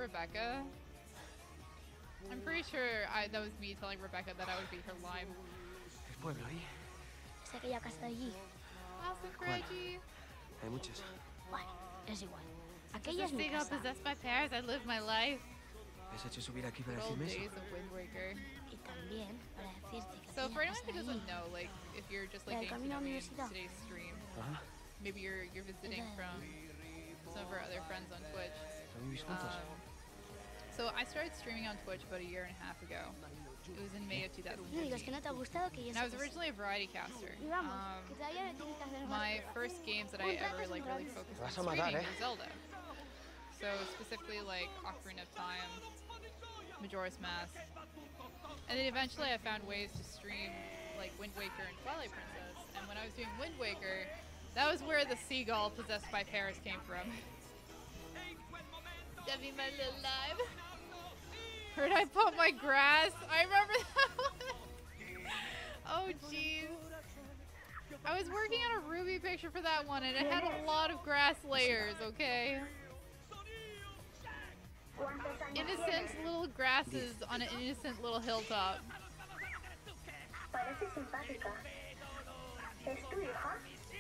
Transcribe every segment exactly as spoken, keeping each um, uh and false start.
Rebecca? I'm pretty sure I, that was me telling Rebecca that I would beat her live. ¿El pueblo ahí? Es aquella casa de allí. Awesome, Reggie. Hay muchas. Bueno, es igual. Aquella es mi Seagull casa. possessed by parents, I live my life. ¿Me has hecho subir aquí para Good old decirme eso? days of Wind Waker. Y también para decirte que So aquella for anyone casa who de doesn't allí. know, like if you're just La like del getting to camino a know la me in universidad. today's stream, Ajá. maybe you're you're visiting from some of our other friends on Twitch. ¿No vivís juntos? Um, so I started streaming on Twitch about a year and a half ago. It was in May of two thousand No digas que fifteen. no te ha gustado que yo And I was sepa eso. originally a variety caster. Y vamos, Um, que todavía me tienes que hacer my más. first games that I ever like really focused on Vas a matar, streaming eh? were Zelda. So specifically like Ocarina of Time, Majora's Mask, and then eventually I found ways to stream like Wind Waker and Twilight Princess. And when I was doing Wind Waker, that was where the seagull possessed by Paris came from. Debbie, my little live. Heard I pump my grass. I remember that one. Oh jeez. I was working on a Ruby picture for that one, and it had a lot of grass layers. Okay. Innocent little grasses on an innocent little hilltop. Parece simpática. ¿Es tu hija?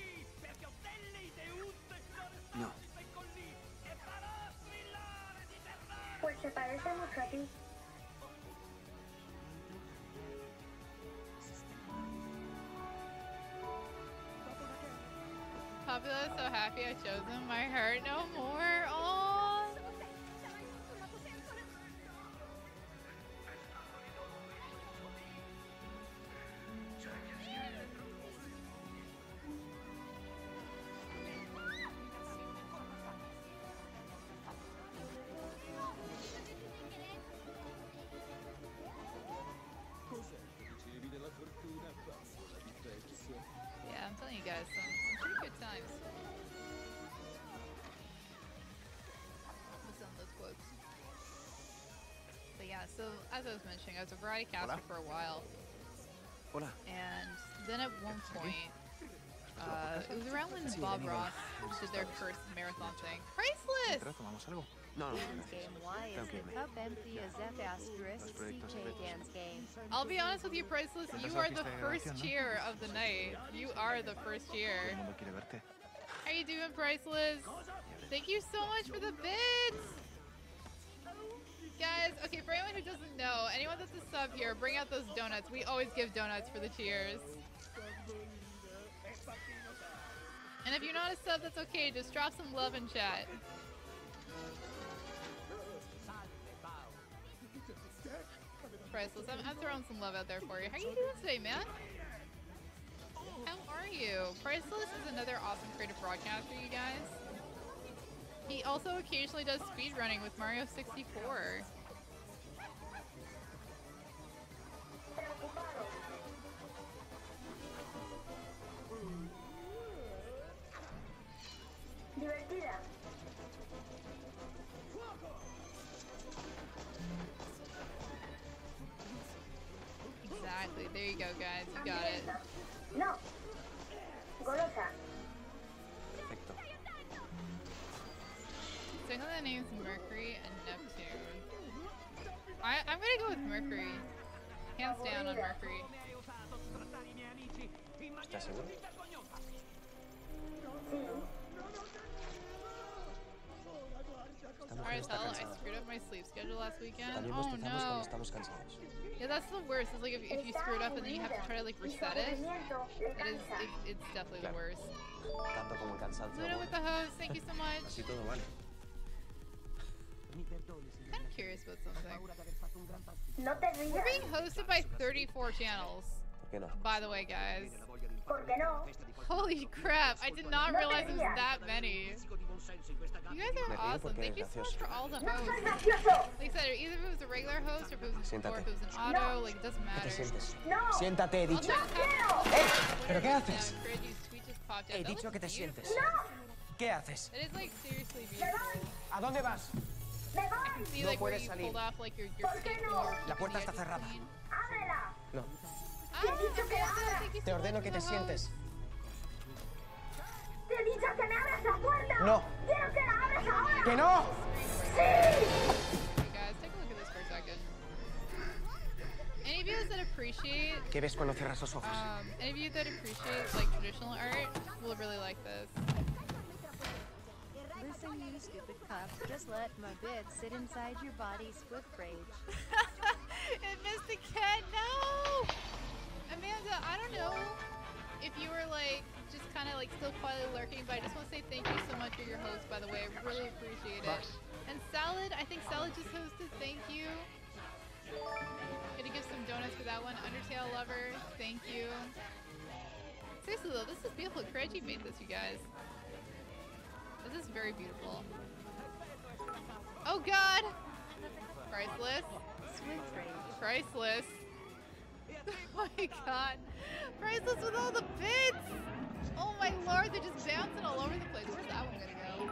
No. Pues se parece mucho a ti. Popular is so happy I chose him. My heart no more. Oh. Yeah, I'm telling you guys, some, some pretty good times. With some of those quotes. But yeah, so as I was mentioning, I was a variety caster Hola. for a while, Hola. and then at one point, uh, it was around when Bob Ross did their first marathon thing. Priceless! ¿Tomamos algo? No, no, no. Dance game. Why Tengo is que the irme. cup empty as F asterisk proyectos C J secretos. dance game? I'll be honest with you, Priceless, you are the first cheer of the night. You are the first cheer. Todo el mundo quiere verte. How you doing, Priceless? Thank you so much for the bits! Guys, okay, for anyone who doesn't know, anyone that's a sub here, bring out those donuts. We always give donuts for the cheers. And if you're not a sub, that's okay. Just drop some love in chat. Priceless, I'm, I'm throwing some love out there for you. How you doing today, man? How are you? Priceless is another awesome creative broadcaster, you guys. He also occasionally does speedrunning with Mario sixty-four. Divertida. Exactly. There you go, guys. You got it. No. Golosa. Perfecto. So I know the names Mercury and Neptune. I, I'm gonna go with Mercury. Hands down on Mercury. ¿Estás seguro? Sí. Sorry as hell, I screwed up my sleep schedule last weekend. También Oh bostezamos cuando no. estamos cansados. Yeah, that's the worst. It's like if, if you screw it up and then you have to try to like reset it. It is, it, it's definitely the worst. Tanto como el cansancio. Luna with the host, thank you so much. Así todo vale. Kind of curious about something. No te We're rías. being hosted by thirty-four channels. ¿Por qué no? By the way, guys. ¿Por qué no? Holy crap, I did not realize it was that many. You guys are awesome. Thank you so much for all the No soy hosts. gracioso. Like I said, either if it was a regular host or if it was, or Siéntate. if it was an auto, like it doesn't ¿Qué te matter. sientes? No. Siéntate, he I'll dicho. try to tap- quiero. ¿Pero qué haces? Yeah, Reggie's tweet just popped out. He That dicho looks que te beautiful. sientes. ¿Qué haces? It is like seriously Me beautiful. voy. ¿A dónde vas? Me voy. See No like where puedes you salir. pulled off like your, your ¿Por qué no? skateboard. La puerta está keeping the edges cerrada. clean. Ábrela. No. Ah, Te he dicho que Amanda, abras. thank you so Te much ordeno for que the te host. sientes. Te he dicho que me abras la puerta. No. Quiero que la abras ahora. ¡Que no! Sí. ¿Qué ves cuando cierras los ojos? Um, any of you that appreciate like traditional art will really like this. Listen, you stupid cup. Just let my bit sit inside your body, Swift Rage. It missed the cat. No, Amanda. I don't know if you were like just kind of like still quietly lurking, but I just want to say thank you so much for your host. By the way, I really appreciate it. And Salad, I think Salad just hosted. Thank you. Gonna give some donuts for that one. Undertale lover, thank you. Seriously though, this is beautiful. Craigie made this, you guys. This is very beautiful. Oh god! Priceless. Swift Rage. Priceless. Oh my god. Priceless with all the bits! Oh my lord, they're just bouncing all over the place. Where's that one gonna go?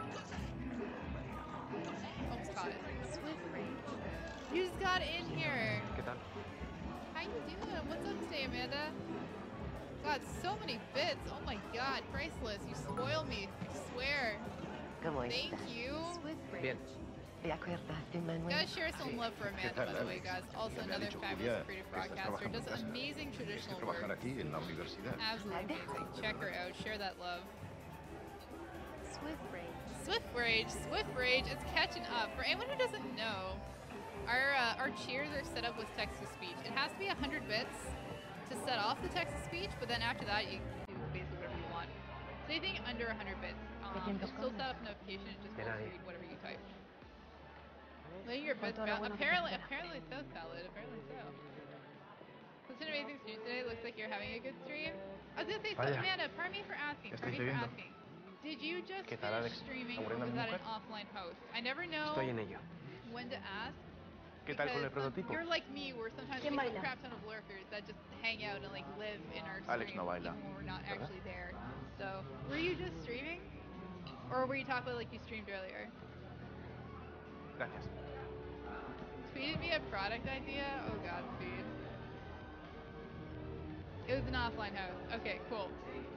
Almost caught it. Swift Rage. You just got in here. ¿Qué tal? How you doing? What's up today, Amanda? God, so many bits. Oh my god, priceless. You spoil me. I swear. Thank you. Swift Rage. Bien. Gotta share some love for Amanda, by the way, guys. Also another fabulous creative broadcaster. Does amazing traditional work. Absolutely amazing. Check her out. Share that love. Swift Rage. Swift Rage. Swift Rage. It's catching up. For anyone who doesn't know, our uh, our cheers are set up with text-to-speech. It has to be one hundred bits to set off the text-to-speech, but then after that, you can do basically whatever you want. So anything under one hundred bits, um, it'll still set up a notification. It just goes to read whatever you type. Letting your bits bounce. Apparently, apparently so, Salad. Apparently so. It's an amazing stream today. Looks like you're having a good stream. I was gonna say, so, Amanda, pardon me for asking. Pardon me for asking. Did you just finish streaming, or was that an offline host? I never know when to ask. ¿Qué tal con el Because prototipo? you're like me, where sometimes we have a crap ton of lurkers that just hang out and like live in our Alex stream no baila. even when we're not actually there. So, were you just streaming? Or were you talking about like you streamed earlier? Gracias. Tweeted me a product idea? Oh god, Speed. It was an offline house. Okay, cool.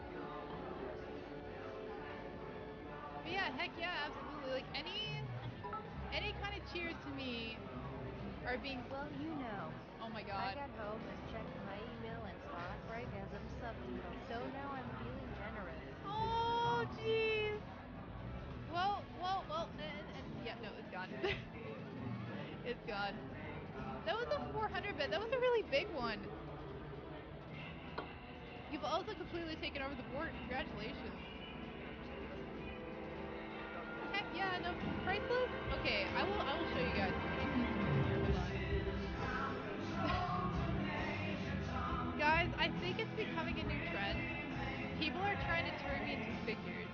But yeah, heck yeah, absolutely. Like any any kind of cheers to me are being Well, you know. oh my I god. got home and checked my email and saw Fraggasm subtitle. So now I'm feeling generous. Oh jeez. Well, well, well, and, and yeah, no, it's gone. It's gone. That was a four hundred bit. That was a really big one. You've also completely taken over the board. Congratulations. Heck yeah, no, priceless? Okay, I will I will show you guys. Guys, I think it's becoming a new trend. People are trying to turn me into figures.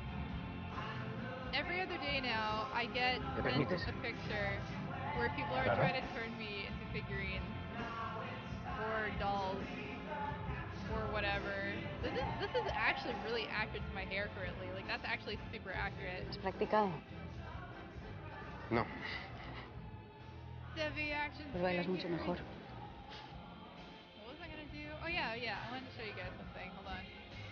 Every other day now, I get sent a picture where people are trying to turn me into figurines or dolls or whatever. This is this is actually really accurate to my hair currently. Like that's actually super accurate. ¿Has practicado? No. Debbie action. Pues bailas mucho mejor. What was I gonna do? Oh yeah, yeah. I wanted to show you guys something. Hold on.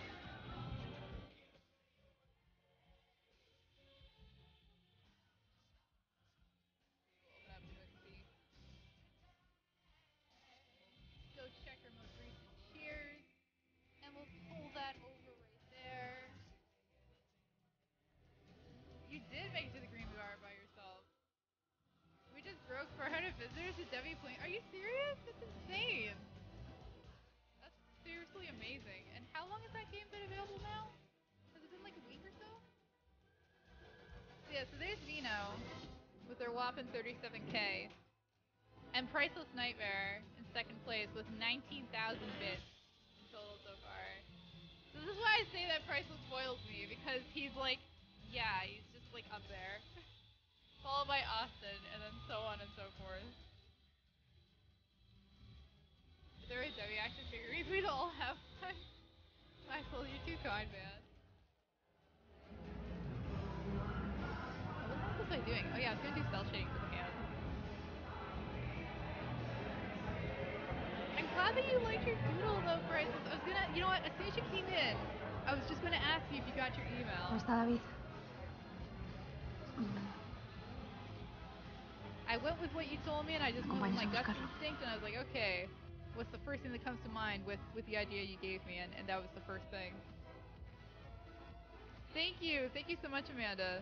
Go check our most recent cheers, and we'll pull that over right there. You did make it to the Green Bar by yourself. We just broke four hundred visitors to Debbie Point. Are you serious? That's insane. That's seriously amazing. And how long has that game been available now? Has it been like a week or so? So yeah, so there's Vino with their whopping thirty-seven K. And Priceless Nightmare in second place with nineteen thousand bits total so far. So this is why I say that Priceless spoils me, because he's like, yeah, he's just like up there. Followed by Austin, and then so on and so forth. If there were W action figurines, we'd all have one. Michael, you're too kind, man. What was I doing? Oh yeah, I was gonna do cell shading for the hands. I'm glad that you liked your doodle though, Priceless. I was gonna, you know what, as soon as you came in, I was just gonna ask you if you got your email. ¿Cómo está David? I went with what you told me, and I just went with my gut instinct, and I was like, okay, what's the first thing that comes to mind with, with the idea you gave me, and, and that was the first thing. Thank you! Thank you so much, Amanda.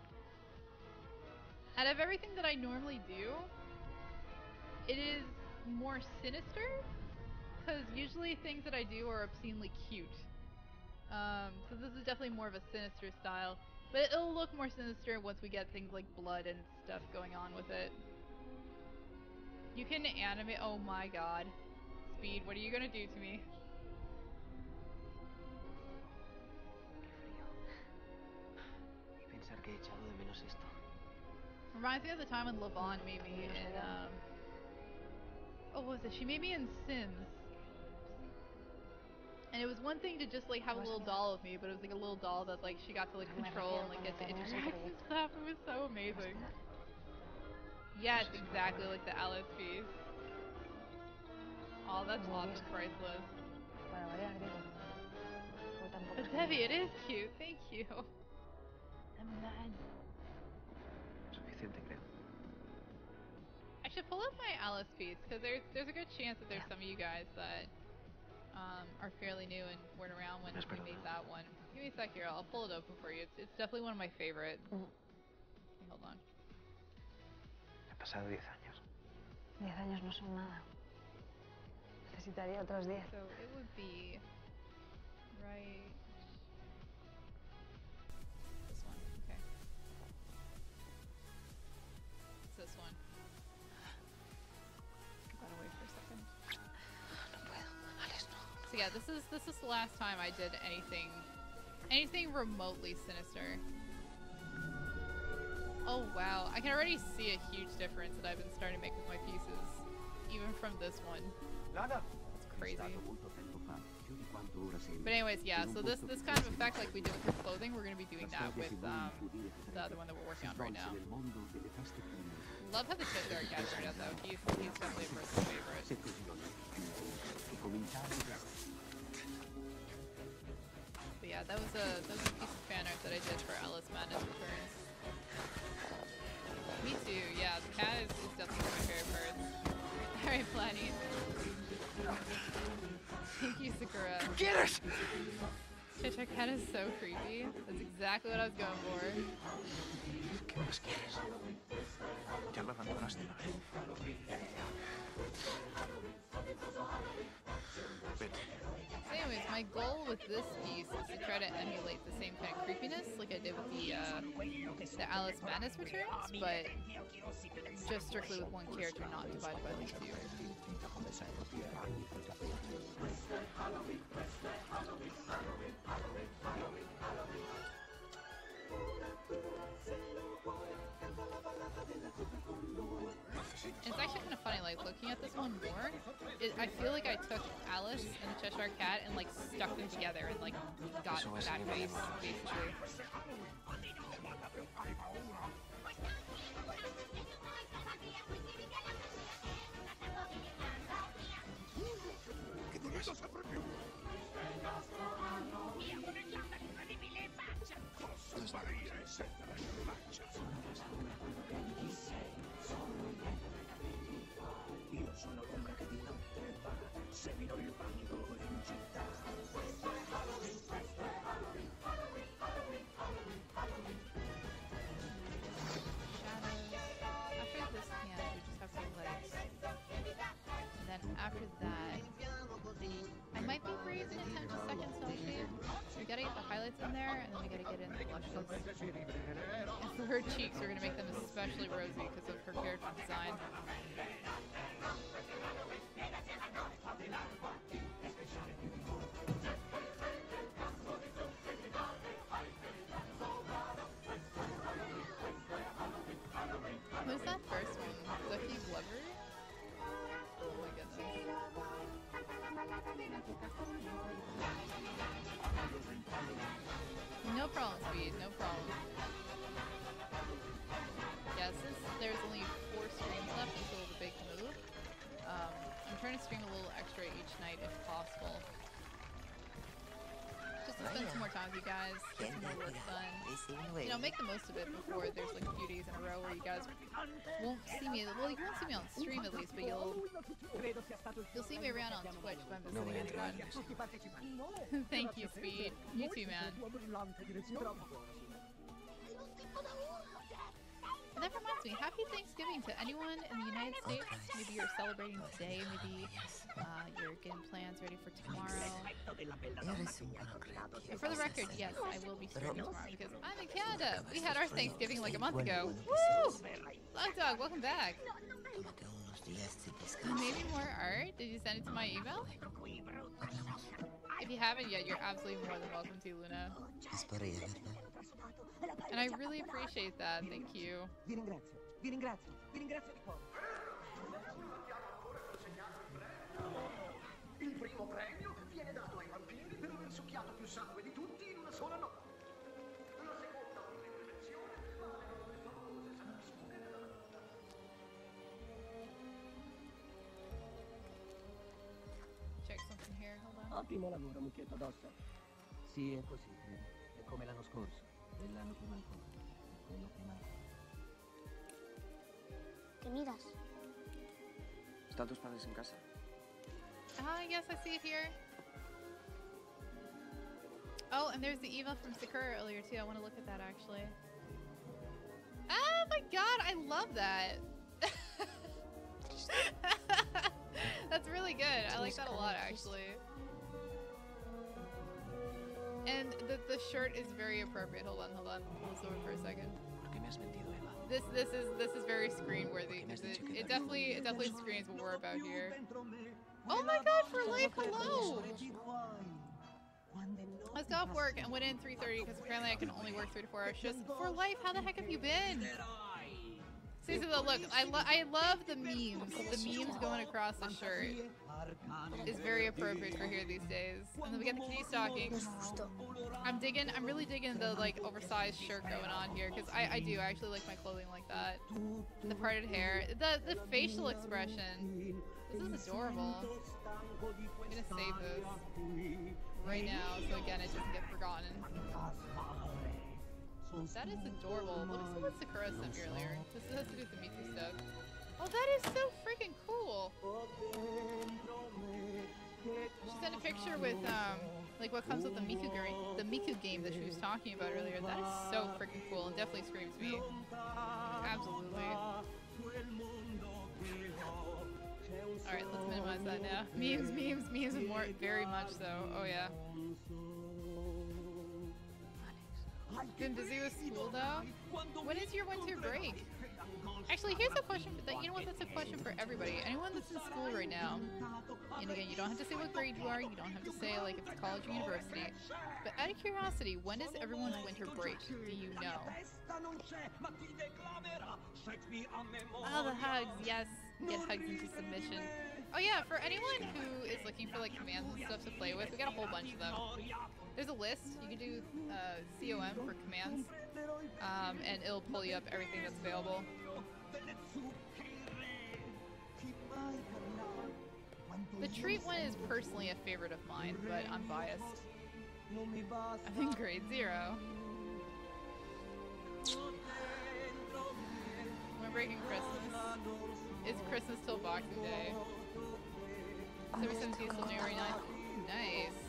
Out of everything that I normally do, it is more sinister, because usually things that I do are obscenely cute. Um, so this is definitely more of a sinister style, but it'll look more sinister once we get things like blood and stuff going on with it. You can animate- oh my god. Speed, what are you gonna do to me? Y pensar que he echado de menos esto. Reminds me of the time when Levon made me in, um... oh, what was it? She made me in Sims. And it was one thing to just, like, have a little doll of me, but it was, like, a little doll that, like, she got to, like, control and, like, get to interact and stuff. It was so amazing. Yeah, it's exactly like the Alice piece. Oh, that's awesome, priceless. But Debbie, it is cute. Thank you. I'm mad. Suficiente, creo. I should pull up my Alice piece, because there's there's a good chance that there's some of you guys that um, are fairly new and weren't around when we made that one. Give me a sec here, I'll pull it open for you. It's, it's definitely one of my favorite. Mm. Okay, hold on. Han pasado diez años. Diez años no son nada. Necesitaría otros diez. So it would be right. This one, okay. It's this one. Gotta wait for a second. No puedo. Alex, no. So yeah, this is this is the last time I did anything, anything remotely sinister. Oh wow, I can already see a huge difference that I've been starting to make with my pieces, even from this one. It's crazy. But anyways, yeah, so this this kind of effect like we did with the clothing, we're going to be doing that with um, the other one that we're working on right now. Love how the Cheshire Cat turned out though. He's, he's definitely a personal favorite. But yeah, that was a that was a piece of fan art that I did for Alice Madness Returns. Me too, yeah, the cat is, is definitely one of my favorite parts. Alright, Planny. Thank you, Sakura. Get it! Cheshire Cat is so creepy. That's exactly what I was going for. ¿Qué más quieres? Ya lo abandonaste una vez. Vete. So anyways, my goal with this piece is to try to emulate the same kind of creepiness like I did with the uh, the Alice Madness Returns, but just strictly with one character, not divided by like two. It's actually kind of funny, like, looking at this one more, it, I feel like I took Alice and the Cheshire Cat and, like, stuck them together and, like, got that face, basically. After that, I might be raising a ten second selfie. We gotta get the highlights in there, and then we gotta get in the blushes. And for her cheeks, we're gonna make them especially rosy because of her character design. Who's that first one? Ducky Glover? Oh my goodness. No problem, Speed, no problem. Yeah, since there's only four streams left until the big move, um, I'm trying to stream a little extra each night if possible. just to spend some more time with you guys, get some more work done. You know, make the most of it before there's like a few days in a row where you guys won't see me. Well, you won't see me on stream at least, but you'll you'll see me around on Twitch when I'm visiting anyone. Thank you, Speed. You too, man. And that reminds me, happy Thanksgiving to anyone in the United States. Maybe you're celebrating today, maybe uh, you're getting plans ready for tomorrow. And for the record, yes, I will be streaming tomorrow because I'm in Canada. We had our Thanksgiving like a month ago. Woo! Log Dog, welcome back. Maybe more art? Did you send it to my email? If you haven't yet, you're absolutely more than welcome to, Luna. And I really appreciate that, thank you. Vi ringrazio, vi ringrazio, vi ringrazio di cuore. Il primo premio viene dato ai vampiri per aver succhiato più sangue di tutti in una sola notte. La seconda un'invenzione vale le famose sanguisughe della natura. Check something here, hold on. Ottimo lavoro, mucchietto d'ossa. Sì, è così, è come l'anno scorso. E l'anno prima ancora. E quello prima ancora. ¿Qué miras? ¿Están tus padres en casa? Ah, yes, I see it here. Oh, and there's the email from Sakura earlier too. I want to look at that actually. Oh my god, I love that. That's really good. I like that a lot actually. And the, the shirt is very appropriate. Hold on, hold on. Hold this over for a second. This this is this is very screen worthy because it, it definitely it definitely screams what we're about here. Oh my god, for life, hello! I was off work and went in three thirty because apparently I can only work three to four hours shifts. For life, how the heck have you been? Seriously though, look, I, lo I love the memes. The memes going across the shirt is very appropriate for here these days. And then we get the kitty stockings. I'm digging, I'm really digging the like oversized shirt going on here because I, I do, I actually like my clothing like that. The parted hair, the, the facial expression. This is adorable. I'm gonna save this right now so again it doesn't get forgotten. That is adorable. Let me see what Sakura sent me earlier. This has to do with the Miku stuff. Oh, that is so freaking cool! She sent a picture with, um, like what comes with the Miku, the Miku game that she was talking about earlier. That is so freaking cool and definitely screams me. Absolutely. Alright, let's minimize that now. Memes, memes, memes, and more. Very much so. Oh, yeah. Been busy with school though? When is your winter break? Actually, here's a question for that. You know what? That's a question for everybody. Anyone that's in school right now. And again, you don't have to say what grade you are. You don't have to say like if it's college or university. But out of curiosity, when is everyone's winter break? Do you know? Oh, the hugs. Yes. Get hugs into submission. Oh yeah, for anyone who is looking for like commands and stuff to play with, we got a whole bunch of them. There's a list. You can do uh, C O M for commands, um, and it'll pull you up everything that's available. The treat one is personally a favorite of mine, but I'm biased. I'm in grade zero. We're breaking Christmas. It's Christmas till Boxing Day. December seventeenth till January ninth. Nice.